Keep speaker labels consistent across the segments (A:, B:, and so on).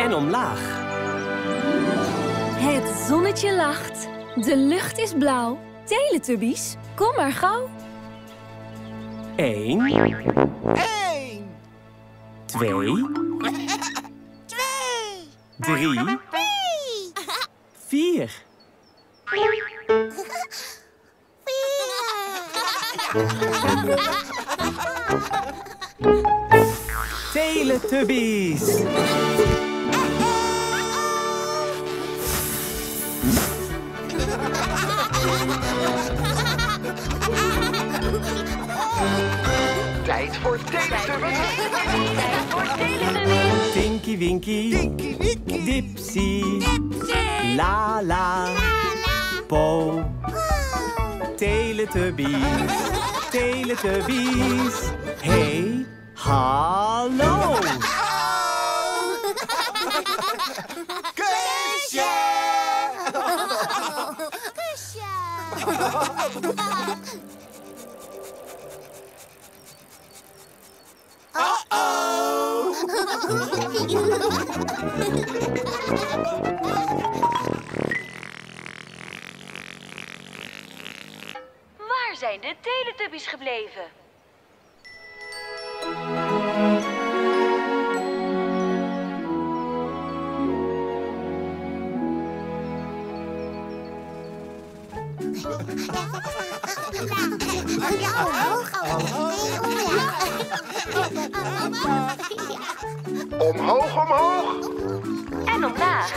A: en omlaag.
B: Het zonnetje lacht. De lucht is blauw. Teletubbies, kom maar gauw.
A: 1, 2, 3, 4. Teletubbies.
C: Tijd voor Teletubbies.
A: Tinky Winky, Dipsy, Lala, Po. Teletubbies, Teletubbies. Hey, hallo.
C: Kusje!
D: Waar zijn de Teletubbies gebleven?
C: Omhoog, omhoog.
D: En omlaag.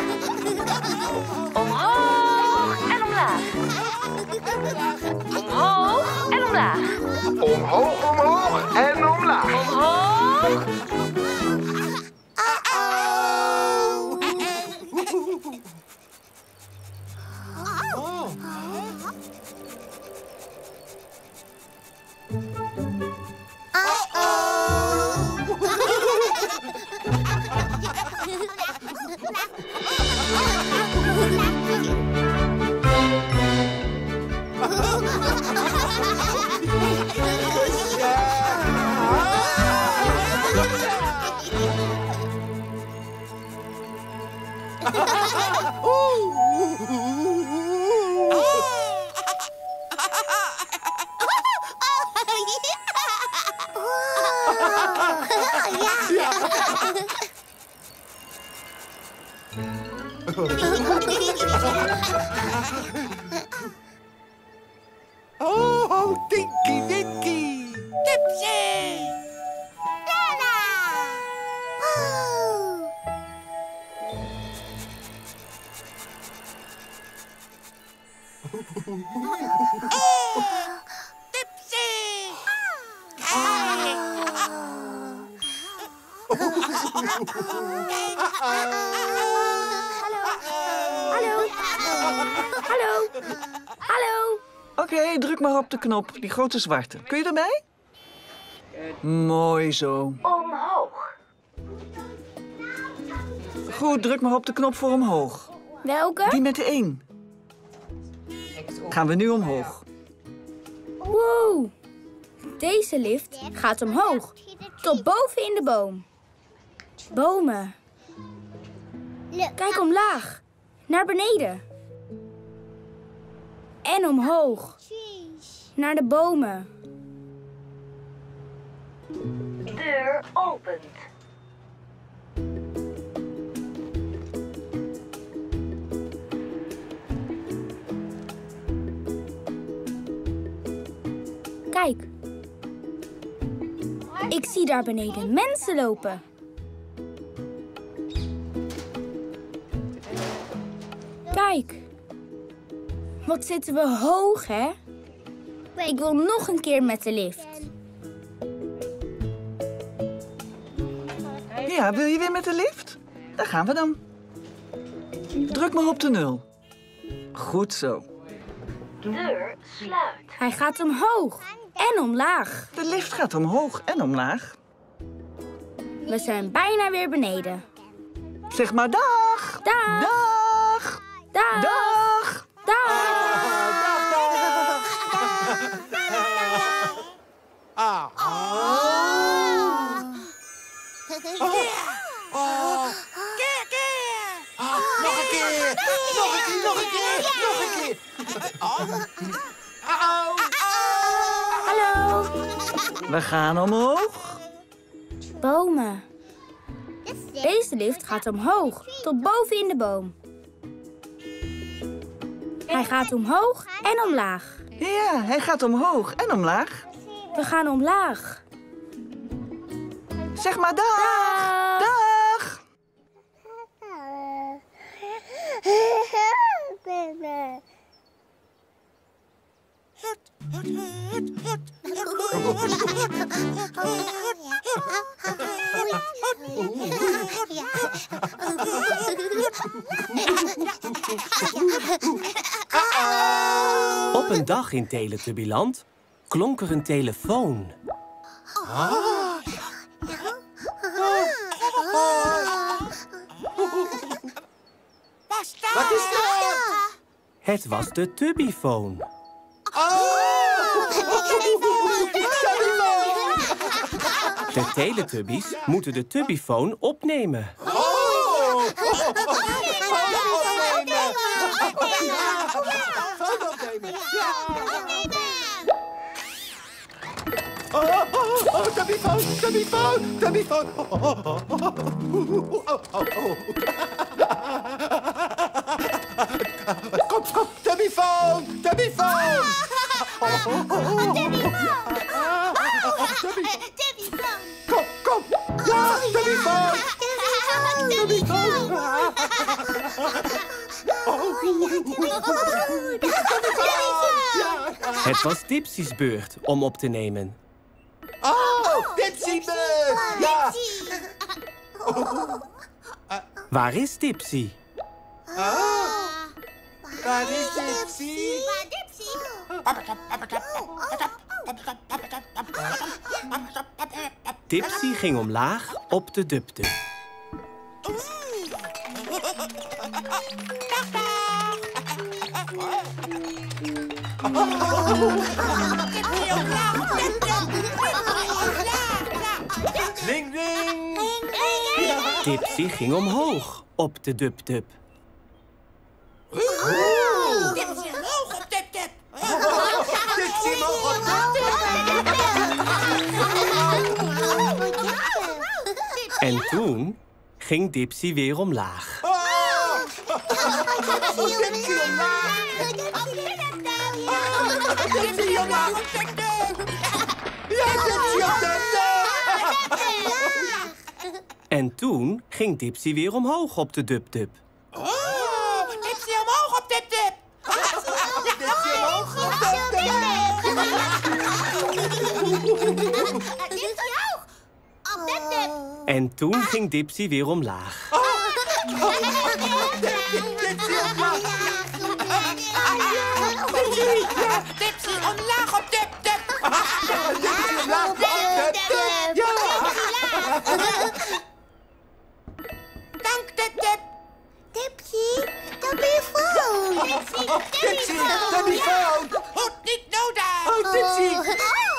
D: Omhoog en omlaag. Omhoog en omlaag.
C: Omhoog, omhoog en omlaag.
D: Omhoog.
C: Oh, Tinky Winky. Dipsy.
B: Hallo.
E: Oké, druk maar op de knop, die grote zwarte. Kun je erbij? Mooi zo.
D: Omhoog.
E: Goed, druk maar op de knop voor omhoog.
B: Welke?
E: Die met de 1. Gaan we nu omhoog.
B: Wow. Deze lift gaat omhoog. Tot boven in de boom. Bomen. Kijk omlaag. Naar beneden. En omhoog. Naar de bomen.
D: Deur opent.
B: Kijk. Ik zie daar beneden mensen lopen. Kijk. Wat zitten we hoog, hè? Ik wil nog een keer met de lift.
E: Ja, wil je weer met de lift? Daar gaan we dan. Druk maar op de 0. Goed zo.
D: Deur sluit.
B: Hij gaat omhoog en omlaag.
E: De lift gaat omhoog en omlaag.
B: We zijn bijna weer beneden.
E: Zeg maar dag.
B: Dag.
E: Dag.
B: Dag.
E: Dag.
B: Dag.
C: Kijk keer. Nog een keer, nog een keer, nog een keer.
B: Hallo.
E: We gaan omhoog.
B: Bomen. Deze lift gaat omhoog, tot boven in de boom. Hij gaat omhoog en omlaag.
E: Ja, hij gaat omhoog en omlaag.
B: We gaan omlaag.
E: Zeg maar dag.
B: Dag.
E: Dag.
A: Op een dag in Teletubbyland klonk er een telefoon.
C: Wat is dat?
A: Het was de Tubbyfoon. De Teletubbies moeten de Tubbyfoon opnemen.
C: Tubbyfoon, Tubbyfoon, Tubbyfoon. Kom, kom, Tubbyfoon, Tubbyfoon. Kom, kom. Ja, Tubbyfoon. Tubbyfoon.
A: Het was Dipsy's beurt om op te nemen.
C: Oh, Dipsy beurt. Ja.
A: Waar is Dipsy?
C: Waar is Dipsy?
A: Dipsy ging omlaag op de dub-dub.
C: Ring, ring.
A: Dipsy ging omhoog op de dub-dub.
C: Dipsy omhoog op dip-dip. Dipsy omhoog op
A: En toen ging Dipsy weer omlaag.
C: Dipsy omlaag. Dipsy omlaag op dip-dip. Ja, Dipsy op dip-dip.
A: En toen ging Dipsy weer omhoog op de dub-dub.
C: Dipsy omhoog op dip-dip. Dipsy omhoog op dip-dip.
A: En toen ging Dipsy weer omlaag.
C: Dipsy omlaag. Dipsy omlaag op dip-dip. Dipsy omlaag op dip-dip. Ja. Dank dip-dip.
F: Dipsy, Tubbyfoon.
C: Dipsy, Tubbyfoon. Goed, niet nodig. Oh, Dipsy.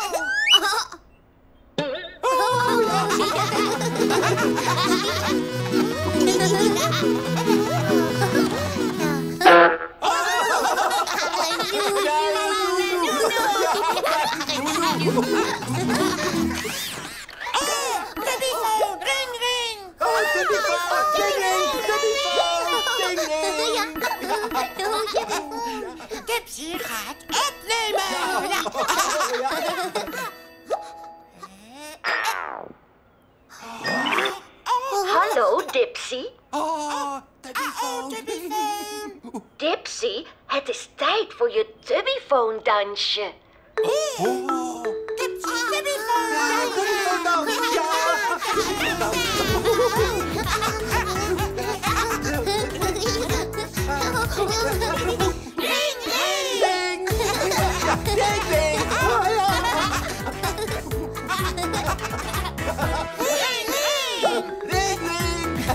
C: Tubbyfoon, ring, ring. Oh, Tubbyfoon, ding, ding. Tubbyfoon, ding, ding. Dipsy gaat opnemen.
D: Hallo, Dipsy.
C: Oh, Tubbyfoon.
D: Dipsy, het is tijd voor je Tubbyfoon-dansje.
C: Dipsy, Tubbyfoon. Ja, Tubbyfoon dan.
F: Ring, ring.
C: Ding. Ding, ding. Oh, ja.
F: Ring, ring.
C: Ring, ring.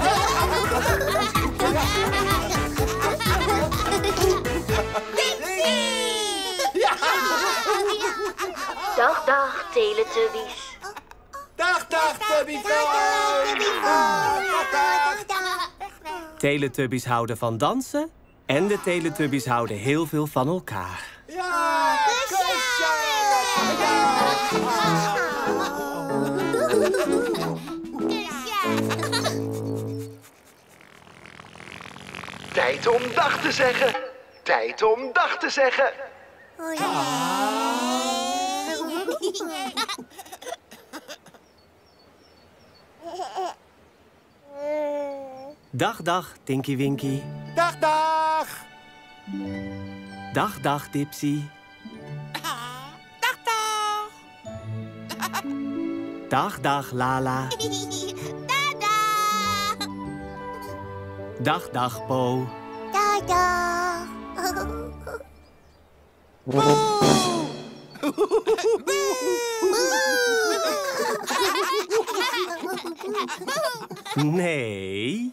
D: Dag, dag, Teletubbies.
C: Dag, dag, Tubbyfoon. Dag, dag.
F: Dag.
A: Teletubbies houden van dansen en de Teletubbies houden heel veel van elkaar.
C: Ja, kusje!
G: Tijd om dag te zeggen. Tijd om dag te zeggen.
A: Dag, dag, Tinky Winky.
C: Dag, dag!
A: Dag, dag, Dipsy.
C: Dag, dag!
A: Dag, dag, Lala. Dag, dag, Po.
F: Tada!
A: Nee.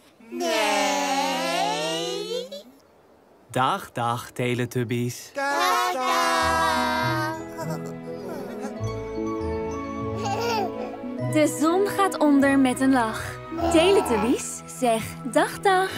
F: Nee.
A: Dag, dag, Teletubbies.
H: De zon gaat onder met een lach. Teletubbies, zeg dag dag.